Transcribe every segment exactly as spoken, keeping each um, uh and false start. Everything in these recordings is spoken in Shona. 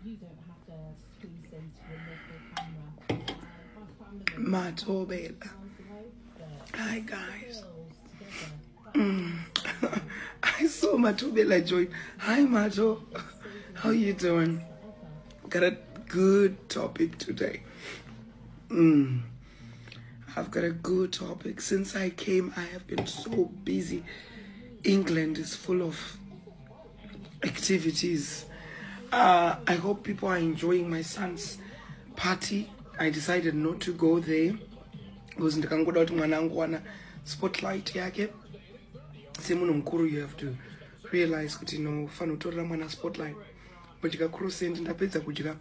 Matobela. Hi guys. Mm. I saw Matobela join. Hi Mato. How you doing? Got a good topic today. Mm. I've got a good topic. Since I came, I have been so busy. England is full of activities. Uh, I hope people are enjoying my son's party. I decided not to go there because ndikangoda kuti mwana wangu wana spotlight yake. Semunhu mukuru, you have to realize kuti no fana kutorera mwana spotlight. Mujika crossend ndapedza kudya.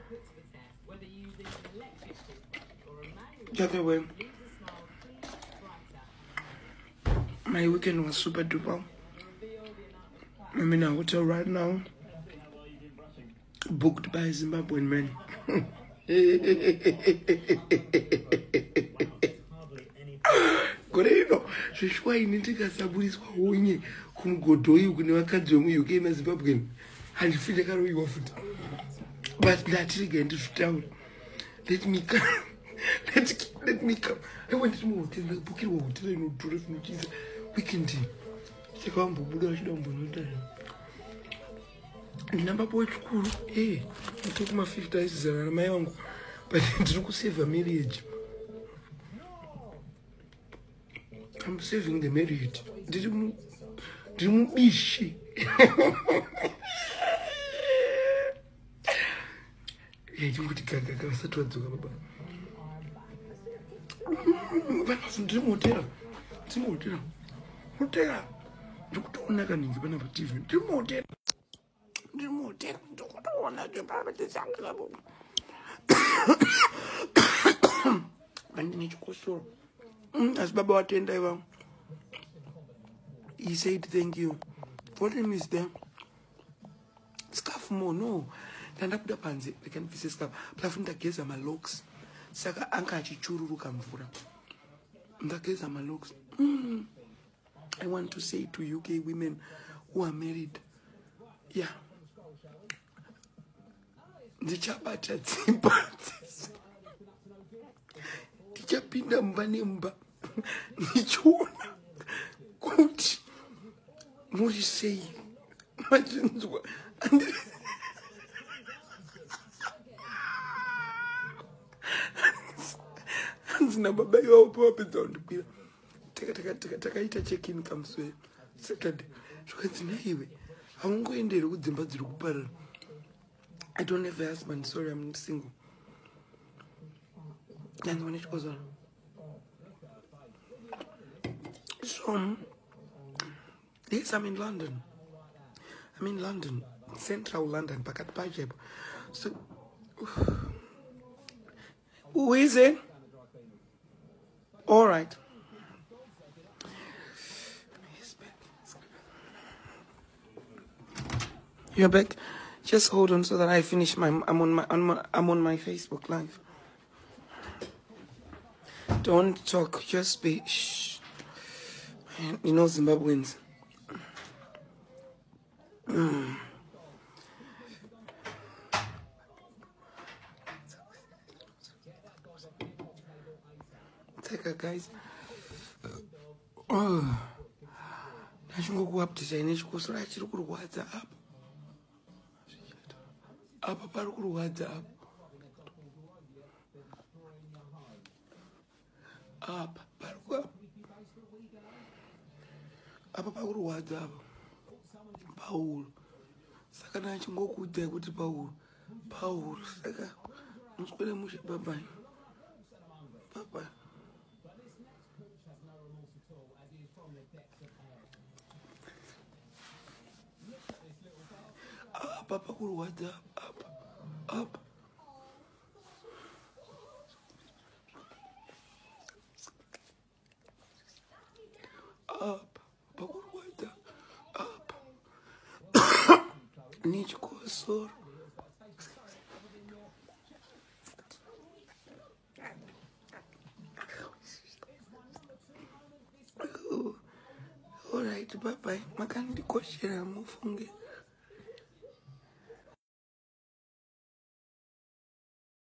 Either way, my weekend was super duper. I'm in a hotel right now, booked by a Zimbabwean man. Koreno, zvishwa ini ndikasaburiswa honye kumugodhoyi kune vakadzi vemu U K naZimbabwean handifile karoiwa futi. But ndatirega ndizvitaura. Let me come. Let, let me come. I went to hotel, like booking a hotel in Utura from Jesus. Weekend team. Check out Buddha, she don't believe that. Number boy school, hey, I took my fifth days around my uncle, but I didn't save a marriage. I'm saving the marriage. Didn't didn't be she. Yeah, you would get a set of the ndiri muhotera ndiri muhotera hotera ndikutoona kaningi pana pa T V ndiri muhotera ndiri muhotera ndikutoona zvepapetesanga andine chikosoro asi baba watenda ivavo. He said thank you. What name is there? Scarf more no ndandabuda panze ndikandibvise scarf plafu ndageza malocks saka anga achichururuka mvura ndageza malocks. mm. I want to say to U K women who are married, yeah, ndichabata dzimba ndichapinda mumba nemba ndichiona kuti muri sei machinzwa hanzina baba ivavo pavapedza kundikwira takaita check-in kamuswe Saturday zvakanzi naiwe haungoenderi kudzimba dziri kuparara. I don't have a husband, sorry, I'm not single. So yes, I'm in London. I'm in London, central London, Pakat Pajab. So who is it? All right. You're back. Just hold on so that I finish my. I'm on my. On my I'm on my Facebook Live. Don't talk. Just be. Shh. You know Zimbabweans. Mm. Take a guys. Oh. Nachingoku update ine chikosora chiri kurwadza apa. Apa pari kurwadza apa. Apa pari kurwadza. Apa pari kurwadza apa. Paul. Saka nachingokuudza kuti Paul. Paul. Saka muswere mushe bye bye. Bye bye. Up, up, up, up. Up, up, up. Nichkosor. All right, bye bye. Makandi koshera mufunge.